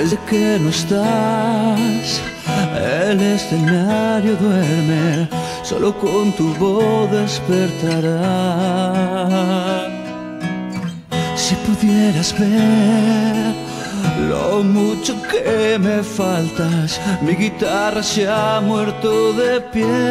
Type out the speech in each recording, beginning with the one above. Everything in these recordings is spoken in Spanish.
Desde que no estás, el escenario duerme, solo con tu voz despertará. Si pudieras ver lo mucho que me faltas, mi guitarra se ha muerto de pie.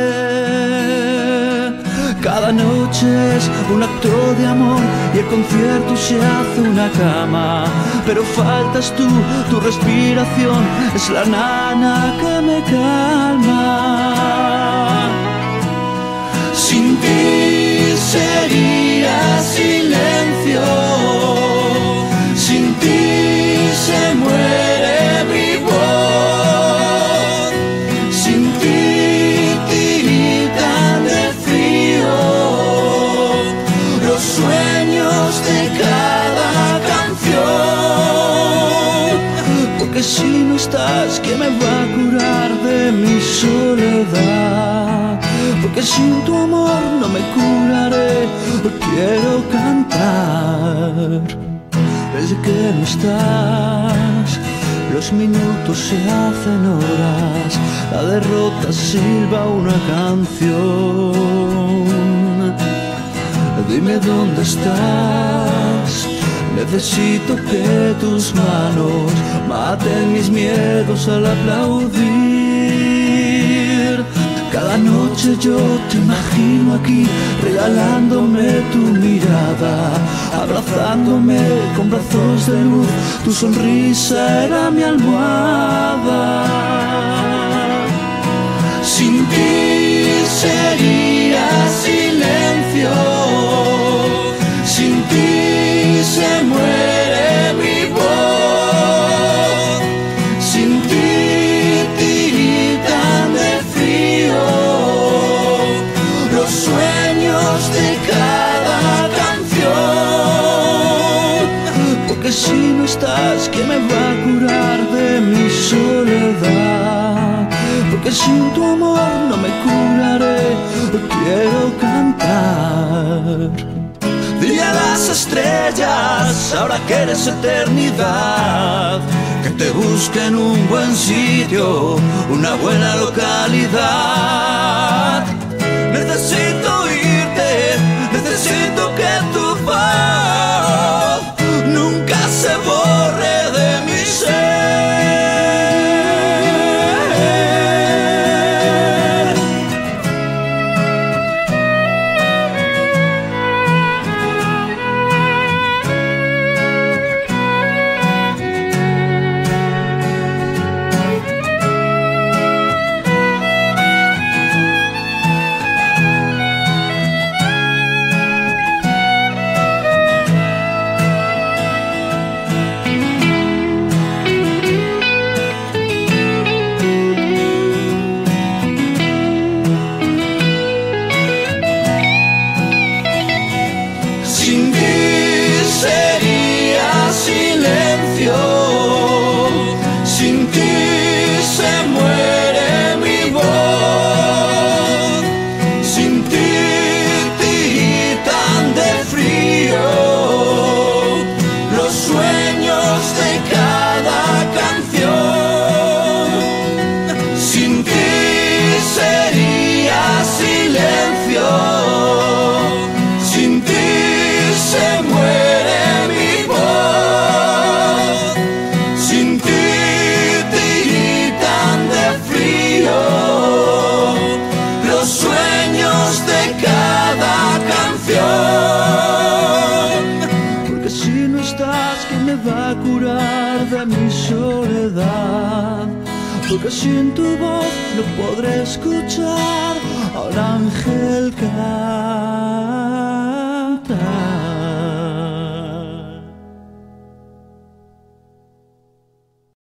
Cada noche es un acto de amor y el concierto se hace una cama. Pero faltas tú, tu respiración es la nana que me calma. Sin ti sería silencio, sin ti se muere mi voz, sin ti tiritan de frío los sueños de cada canción. Porque si no estás, ¿quién me va a curar de mi soledad? Porque sin tu amor no me curaré, hoy quiero cantar. Desde que no estás, los minutos se hacen horas, la derrota silba una canción. Dime dónde estás, necesito que tus manos maten mis miedos al aplaudir. Cada noche yo te imagino aquí, regalándome tu mirada, abrazándome con brazos de luz, tu sonrisa era mi almohada. Sin ti sería silencio, sin ti se muere mi voz, sin ti tiritan de frío los sueños de cada canción. Porque si no estás, ¿quién me va a curar de mi soledad? Porque sin tu amor no me curaré, hoy quiero cantar. Dile a las estrellas, ahora que eres eternidad, que te busquen un buen sitio, una buena localidad. Necesito oírte, necesito que tu voz nunca se borre de mi ser. Sin ti sería silencio, sin ti se muere mi voz, sin ti tiritan de frío los sueños de cada canción. Sin ti sería silencio, sin ti se muere mi voz, sin ti tiritan de frío los sueños de cada canción. Porque si no estás, ¿quién me va a curar de mi soledad? Porque sin tu voz no podré escuchar a un ángel cantar.